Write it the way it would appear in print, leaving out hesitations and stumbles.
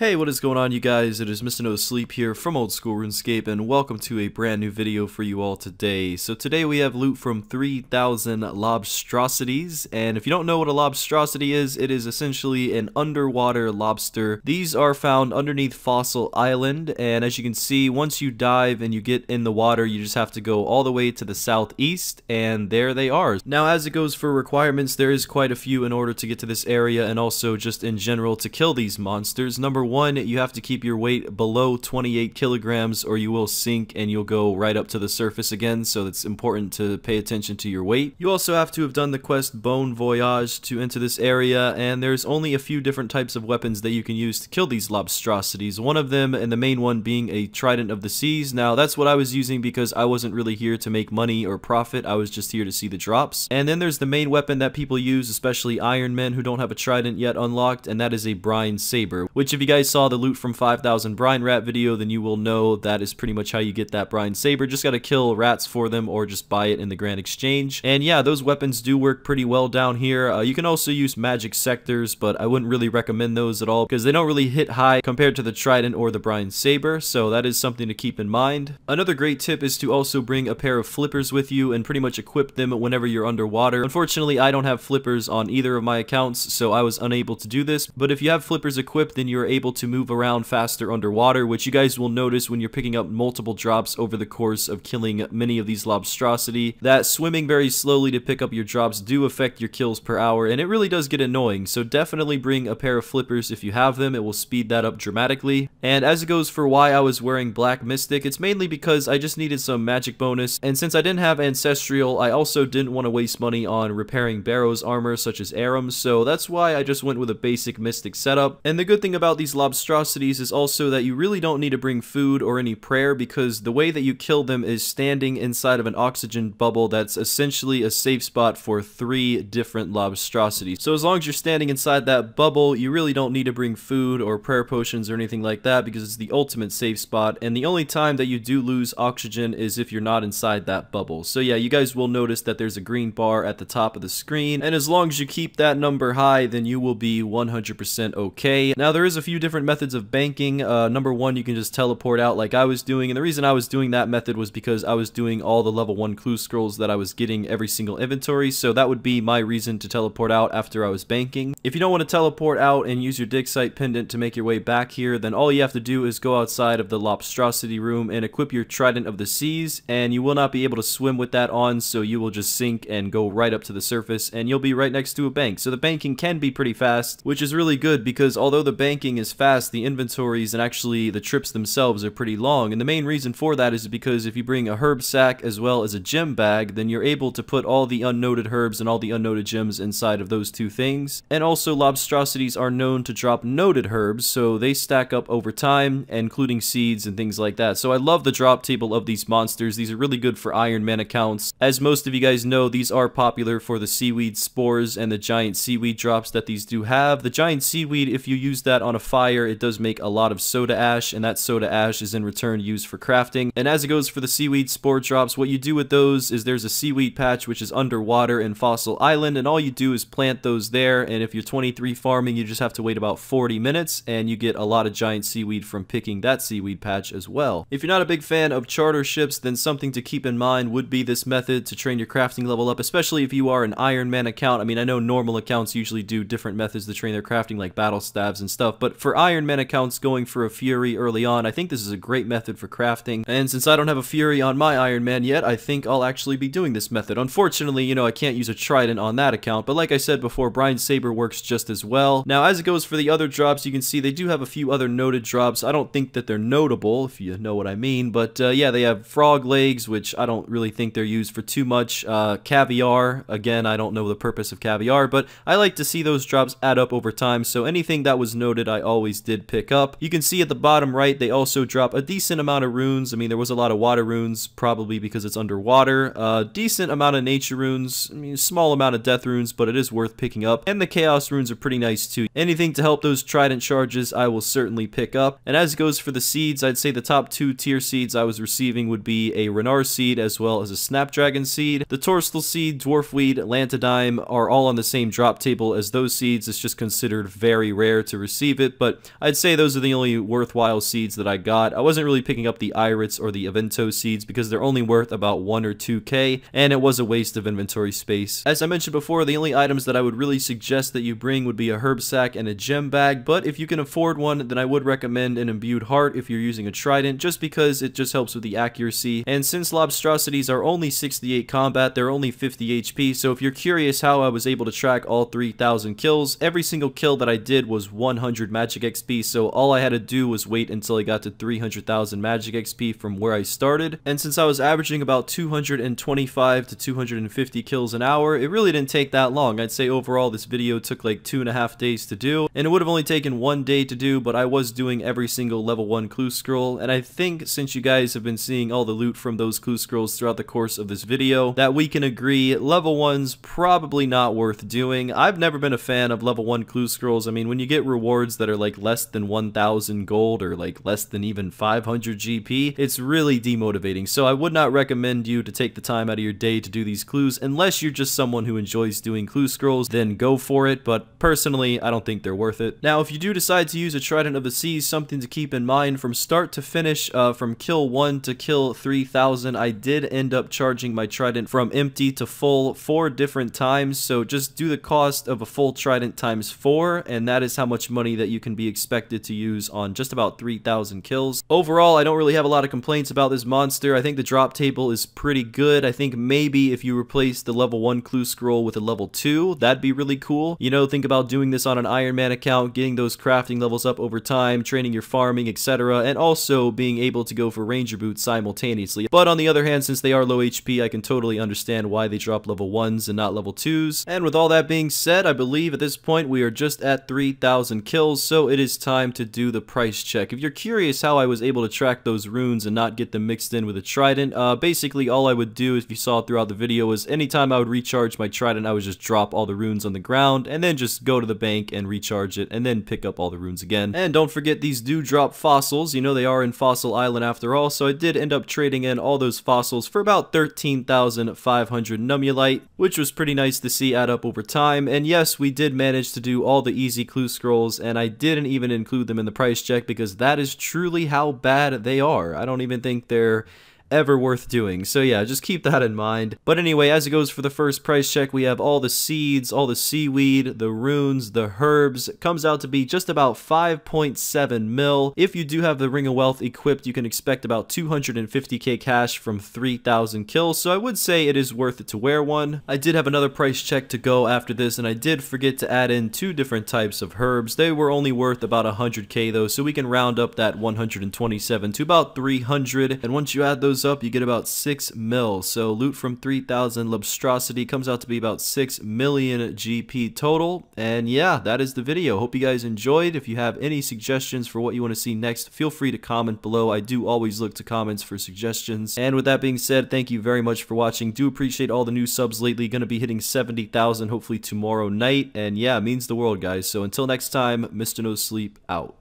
Hey, what is going on, you guys? It is Mr. No Sleep here from Old School RuneScape, and welcome to a brand new video for you all today. So today we have loot from 3,000 lobstrosities, and if you don't know what a lobstrosity is, it is essentially an underwater lobster. These are found underneath Fossil Island, and as you can see, once you dive and you get in the water, you just have to go all the way to the southeast, and there they are. Now, as it goes for requirements, there is quite a few in order to get to this area, and also just in general to kill these monsters. Number one, you have to keep your weight below 28 kilograms or you will sink and you'll go right up to the surface again, so it's important to pay attention to your weight. You also have to have done the quest Bon Voyage to enter this area, and there's only a few different types of weapons that you can use to kill these lobstrosities. One of them, and the main one, being a Trident of the Seas. Now, that's what I was using because I wasn't really here to make money or profit, I was just here to see the drops. And then there's the main weapon that people use, especially Iron Men who don't have a Trident yet unlocked, and that is a Brine Saber, which if you guys saw the loot from 5,000 Brine Rat video, then you will know that is pretty much how you get that Brine Saber. Just gotta kill rats for them or just buy it in the Grand Exchange. And yeah, those weapons do work pretty well down here. You can also use magic sectors, but I wouldn't really recommend those at all because they don't really hit high compared to the Trident or the Brine Saber, so that is something to keep in mind. Another great tip is to also bring a pair of flippers with you and pretty much equip them whenever you're underwater. Unfortunately, I don't have flippers on either of my accounts, so I was unable to do this, but if you have flippers equipped, then you're able to move around faster underwater, which you guys will notice when you're picking up multiple drops over the course of killing many of these lobstrosity, that swimming very slowly to pick up your drops do affect your kills per hour, and it really does get annoying. So definitely bring a pair of flippers if you have them. It will speed that up dramatically. And as it goes for why I was wearing Black Mystic, it's mainly because I just needed some magic bonus, and since I didn't have Ancestral, I also didn't want to waste money on repairing Barrow's armor such as Aram, so that's why I just went with a basic Mystic setup. And the good thing about these lobstrosities is also that you really don't need to bring food or any prayer, because the way that you kill them is standing inside of an oxygen bubble that's essentially a safe spot for 3 different lobstrosities. So as long as you're standing inside that bubble, you really don't need to bring food or prayer potions or anything like that, because it's the ultimate safe spot, and the only time that you do lose oxygen is if you're not inside that bubble. So yeah, you guys will notice that there's a green bar at the top of the screen, and as long as you keep that number high, then you will be 100% okay. Now, there is a few different methods of banking. Number one, you can just teleport out like I was doing, and the reason I was doing that method was because I was doing all the level 1 clue scrolls that I was getting every single inventory, so that would be my reason to teleport out after I was banking. If you don't want to teleport out and use your dig site pendant to make your way back here, then all you have to do is go outside of the lobstrosity room and equip your Trident of the Seas, and you will not be able to swim with that on, so you will just sink and go right up to the surface, and you'll be right next to a bank. So the banking can be pretty fast, which is really good because although the banking is fast, the inventories and actually the trips themselves are pretty long, and the main reason for that is because if you bring a herb sack as well as a gem bag, then you're able to put all the unnoted herbs and all the unnoted gems inside of those 2 things. And also, lobstrosities are known to drop noted herbs, so they stack up over time, including seeds and things like that. So I love the drop table of these monsters. These are really good for Iron Man accounts. As most of you guys know, these are popular for the seaweed spores and the giant seaweed drops that these do have. The giant seaweed, if you use that on a fire, it does make a lot of soda ash, and that soda ash is in return used for crafting. And as it goes for the seaweed spore drops, what you do with those is there's a seaweed patch which is underwater in Fossil Island, and all you do is plant those there, and if you're 23 farming, you just have to wait about 40 minutes, and you get a lot of giant seaweed from picking that seaweed patch as well. If you're not a big fan of charter ships, then something to keep in mind would be this method to train your crafting level up, especially if you are an Iron Man account. I mean, I know normal accounts usually do different methods to train their crafting, like battle staves and stuff, but for Iron Man accounts going for a Fury early on, I think this is a great method for crafting. And since I don't have a Fury on my Iron Man yet, I think I'll actually be doing this method. Unfortunately, you know, I can't use a Trident on that account, but like I said before, Brine Saber works just as well. Now, as it goes for the other drops, you can see they do have a few other noted drops. I don't think that they're notable, if you know what I mean, but yeah, they have frog legs, which I don't really think they're used for too much. Caviar, again, I don't know the purpose of caviar, but I like to see those drops add up over time, so anything that was noted I always did pick up. You can see at the bottom right, they also drop a decent amount of runes. I mean, there was a lot of water runes, probably because it's underwater. Decent amount of nature runes, I mean, small amount of death runes, but it is worth picking up. And the chaos runes are pretty nice too. Anything to help those Trident charges, I will certainly pick up. And as it goes for the seeds, I'd say the top 2 tier seeds I was receiving would be a Renar seed as well as a Snapdragon seed. The Torstal seed, Dwarfweed, Lantidime are all on the same drop table as those seeds. It's just considered very rare to receive it, but but I'd say those are the only worthwhile seeds that I got. I wasn't really picking up the Irits or the Avento seeds because they're only worth about 1 or 2k, and it was a waste of inventory space. As I mentioned before, the only items that I would really suggest that you bring would be a herb sack and a gem bag, but if you can afford one, then I would recommend an imbued heart if you're using a trident, just because it just helps with the accuracy. And since Lobstrosities are only 68 combat, they're only 50 HP, so if you're curious how I was able to track all 3,000 kills, every single kill that I did was 100 magic XP, so all I had to do was wait until I got to 300,000 magic XP from where I started. And since I was averaging about 225 to 250 kills an hour, it really didn't take that long. I'd say overall this video took like 2.5 days to do, and it would have only taken 1 day to do, but I was doing every single level 1 clue scroll. And I think since you guys have been seeing all the loot from those clue scrolls throughout the course of this video, that we can agree level 1's probably not worth doing. I've never been a fan of level 1 clue scrolls. I mean, when you get rewards that are like less than 1,000 gold or like less than even 500 GP, it's really demotivating. So I would not recommend you to take the time out of your day to do these clues unless you're just someone who enjoys doing clue scrolls. Then go for it, but personally I don't think they're worth it. Now if you do decide to use a Trident of the Seas, something to keep in mind from start to finish, from kill 1 to kill 3,000, I did end up charging my Trident from empty to full 4 different times. So just do the cost of a full Trident times 4, and that is how much money that you can be expected to use on just about 3,000 kills. Overall, I don't really have a lot of complaints about this monster. I think the drop table is pretty good. I think maybe if you replace the level 1 clue scroll with a level 2, that'd be really cool. You know, think about doing this on an Iron Man account, getting those crafting levels up over time, training your farming, etc., and also being able to go for Ranger Boots simultaneously. But on the other hand, since they are low HP, I can totally understand why they drop level 1s and not level 2s. And with all that being said, I believe at this point we are just at 3,000 kills, so it is time to do the price check. If you're curious how I was able to track those runes and not get them mixed in with a Trident, basically all I would do, if you saw throughout the video, was anytime I would recharge my Trident, I would just drop all the runes on the ground and then just go to the bank and recharge it and then pick up all the runes again. And don't forget, these do drop fossils. You know, they are in Fossil Island after all, so I did end up trading in all those fossils for about 13,500 Numulite, which was pretty nice to see add up over time. And yes, we did manage to do all the easy clue scrolls, and I didn't even include them in the price check because that is truly how bad they are. I don't even think they're ever worth doing. So yeah, just keep that in mind. But anyway, as it goes for the first price check, we have all the seeds, all the seaweed, the runes, the herbs. It comes out to be just about 5.7 mil. If you do have the Ring of Wealth equipped, you can expect about 250k cash from 3,000 kills, so I would say it is worth it to wear one. I did have another price check to go after this, and I did forget to add in 2 different types of herbs. They were only worth about 100k though, so we can round up that 127 to about 300, and once you add those up, you get about 6 mil. So loot from 3,000 Lobstrosity comes out to be about 6 million GP total. And yeah, that is the video. Hope you guys enjoyed. If you have any suggestions for what you want to see next, feel free to comment below. I do always look to comments for suggestions. And with that being said, thank you very much for watching. Do appreciate all the new subs lately. Gonna be hitting 70,000 hopefully tomorrow night. And yeah, it means the world, guys. So until next time, Mr. No Sleep out.